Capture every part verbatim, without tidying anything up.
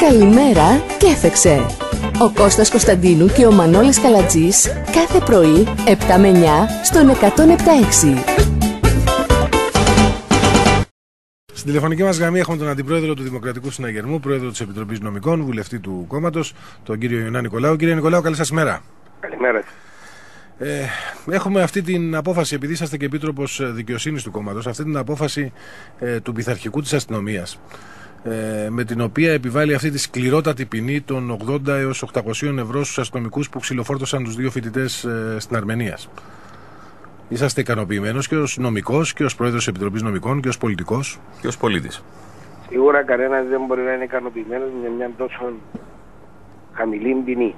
Καλημέρα και έφεξε. Ο Κώστας Κωνσταντίνου και ο Μανώλης Καλατζής κάθε πρωί επτά με εννιά στον εκατόν επτά έξι. Στην τηλεφωνική μας γραμμή έχουμε τον Αντιπρόεδρο του Δημοκρατικού Συναγερμού, Πρόεδρο της Επιτροπής Νομικών, βουλευτή του κόμματος, τον κύριο Ιωνά Νικολάου. Κύριε Νικολάου, καλή σας ημέρα. Καλημέρα. Ε, έχουμε αυτή την απόφαση, επειδή είσαστε και Επίτροπος Δικαιοσύνης του κόμματος, αυτή την απόφαση ε, του πειθαρχικού της αστυνομίας, ε, με την οποία επιβάλλει αυτή τη σκληρότατη ποινή των ογδόντα έως οκτακόσια ευρώ στους αστυνομικούς που ξυλοφόρτωσαν τους δύο φοιτητές ε, στην Αρμενία. Είσαστε ικανοποιημένος και ως νομικός και ως Πρόεδρος της Επιτροπής Νομικών και ως πολιτικός και ως πολίτης? Σίγουρα κανένας δεν μπορεί να είναι ικανοποιημένος με μια τόσο χαμηλή ποινή.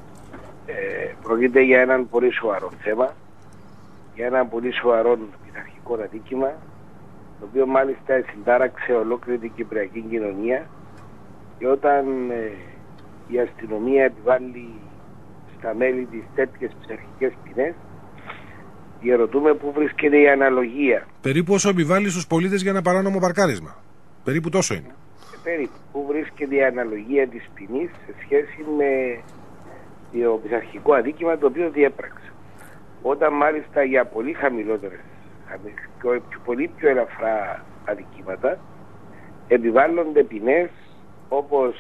Ε, πρόκειται για έναν πολύ σοβαρό θέμα, για έναν πολύ σοβαρό πειθαρχικό αδίκημα, το οποίο μάλιστα συντάραξε ολόκληρη την κυπριακή κοινωνία, και όταν ε, η αστυνομία επιβάλλει στα μέλη της τέτοιες πειθαρχικές ποινές, διαρωτούμε πού βρίσκεται η αναλογία. Περίπου όσο επιβάλλει στους πολίτες για ένα παράνομο παρκάρισμα. Περίπου τόσο είναι. Ε, περίπου. Πού βρίσκεται η αναλογία της ποινής σε σχέση με το πειθαρχικό αδίκημα το οποίο διέπραξε. Όταν μάλιστα για πολύ χαμηλότερες και πολύ πιο ελαφρά αδικήματα επιβάλλονται ποινές όπως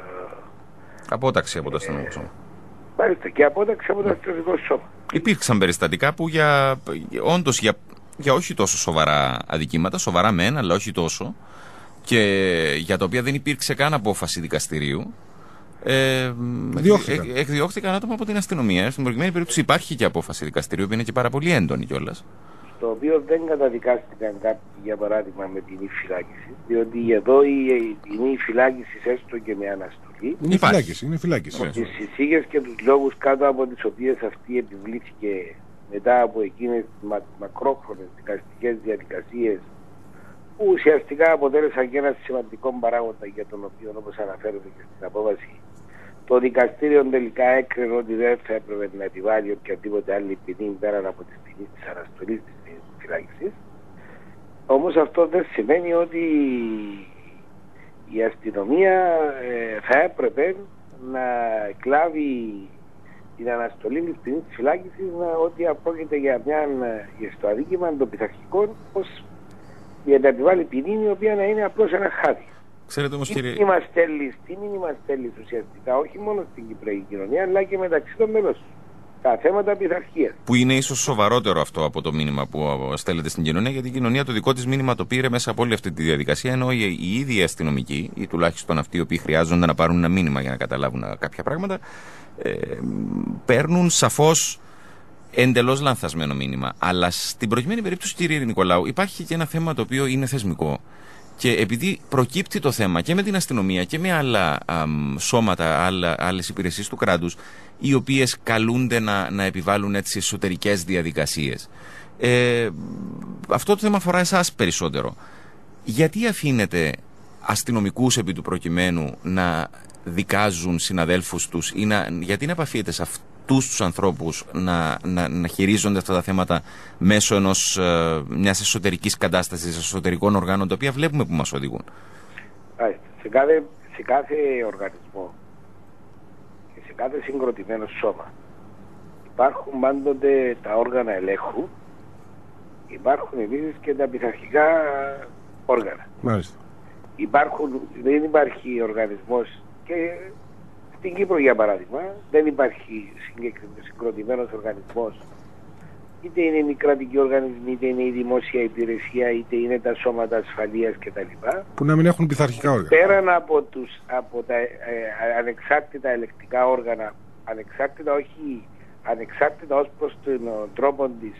απόταξη από το αστυνομικό σώμα. Μάλιστα, και απόταξη από το αστυνομικό σώμα. Υπήρξαν περιστατικά που για, όντως για, για όχι τόσο σοβαρά αδικήματα, σοβαρά μεν, αλλά όχι τόσο, και για τα οποία δεν υπήρξε καν απόφαση δικαστηρίου. Ε, Διώχθηκαν. Εκ, εκδιώχθηκαν άτομα από την αστυνομία. Στην προκειμένη περίπτωση υπάρχει και απόφαση δικαστηρίου που είναι και πάρα πολύ έντονη κιόλας. Στο οποίο δεν καταδικάστηκαν κάποιοι, για παράδειγμα, με ποινή φυλάκιση, διότι εδώ η ποινή φυλάκιση, έστω και με αναστολή, είναι φυλάκιση. Είναι φυλάκιση. Τις εισήγες και τους λόγους κάτω από τις οποίες αυτή επιβλήθηκε μετά από εκείνες τις μα, μακρόχρονες δικαστικές διαδικασίες, που ουσιαστικά αποτέλεσαν και ένα σημαντικό παράγοντα για τον οποίο, όπως αναφέρεται και στην απόφαση, το δικαστήριο τελικά έκρινε ότι δεν θα έπρεπε να επιβάλλει οποιαδήποτε άλλη ποινή πέραν από τη ποινή της αναστολής της φυλάκισης. Όμως αυτό δεν σημαίνει ότι η αστυνομία ε, θα έπρεπε να εκλάβει την αναστολή της ποινής της φυλάκισης, ότι απόκειται για μια για στο αδίκημα των πειθαρχικών, ως για να επιβάλλει ποινή η οποία να είναι απλώς ένα χάδι. Ξέρετε όμως, κύριε... Τι μήνυμα στέλνει ουσιαστικά όχι μόνο στην κυπριακή κοινωνία, αλλά και μεταξύ των μέλων τα θέματα πειθαρχίας. Που είναι ίσως σοβαρότερο αυτό από το μήνυμα που στέλνεται στην κοινωνία, γιατί η κοινωνία το δικό της μήνυμα το πήρε μέσα από όλη αυτή τη διαδικασία, ενώ οι, οι ίδιοι αστυνομικοί, ή τουλάχιστον αυτοί οι οποίοι χρειάζονται να πάρουν ένα μήνυμα για να καταλάβουν κάποια πράγματα, ε, παίρνουν σαφώς εντελώς λανθασμένο μήνυμα. Αλλά στην προκειμένη περίπτωση, κύριε Νικολάου, υπάρχει και ένα θέμα το οποίο είναι θεσμικό. Και επειδή προκύπτει το θέμα και με την αστυνομία και με άλλα α, σώματα, άλλα, άλλες υπηρεσίες του κράτους, οι οποίες καλούνται να, να επιβάλλουν έτσι εσωτερικές διαδικασίες. Ε, αυτό το θέμα αφορά εσάς περισσότερο. Γιατί αφήνετε αστυνομικούς επί του προκειμένου να δικάζουν συναδέλφους τους, ή να, γιατί να επαφίετε σε αυτούς τους ανθρώπους να, να, να χειρίζονται αυτά τα θέματα μέσω ενός, ε, μιας εσωτερικής κατάστασης, εσωτερικών οργάνων, τα οποία βλέπουμε που μας οδηγούν? Σε κάθε, σε κάθε οργανισμό και σε κάθε συγκροτημένο σώμα υπάρχουν πάντοτε τα όργανα ελέγχου, υπάρχουν επίσης και τα πειθαρχικά όργανα. Μάλιστα. Υπάρχουν, δεν υπάρχει οργανισμός, και στην Κύπρο για παράδειγμα δεν υπάρχει συγκροτημένος οργανισμός, είτε είναι οι κρατικοί οργανισμοί, είτε είναι η δημόσια υπηρεσία, είτε είναι τα σώματα ασφαλείας κτλ., που να μην έχουν πειθαρχικά όργανα. Πέραν από, τους, από τα ε, ε, ανεξάρτητα ελεκτικά όργανα, ανεξάρτητα όχι ανεξάρτητα ως προς τον τρόπο της,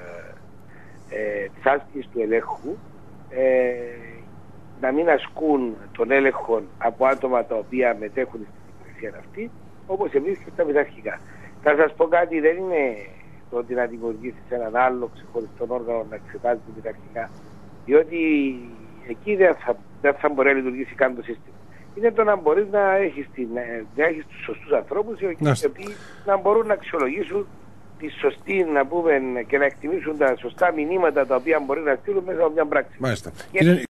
ε, ε, της άσκησης του ελέγχου, ε, να μην ασκούν τον έλεγχο από άτομα τα οποία μετέχουν στην υπηρεσία αυτή, όπως επίσης και τα πειθαρχικά. Θα σας πω κάτι, δεν είναι το ότι να δημιουργήσεις έναν άλλο ξεχωριστό όργανο να εξετάζει την πειθαρχικά, διότι εκεί δεν θα, δεν θα μπορεί να λειτουργήσει καν το σύστημα. Είναι το να μπορείς να έχεις, την, να έχεις τους σωστούς ανθρώπους, οι οποίοι να μπορούν να αξιολογήσουν τη σωστή, να πούμε, και να εκτιμήσουν τα σωστά μηνύματα τα οποία μπορεί να στείλουν μέσα από μια πράξη. Μάλιστα. Και...